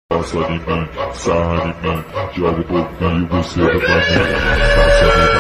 Passa de mim, sarra de mim, joga o pouquinho, você é pra mim. Passa de mim.